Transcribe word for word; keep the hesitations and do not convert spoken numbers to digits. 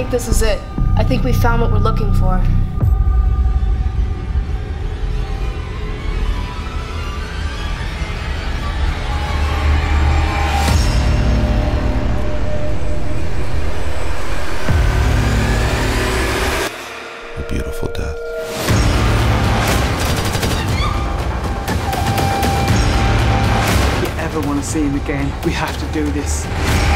think this is it. I think we found what we're looking for. A beautiful death. If you ever want to see him again, we have to do this.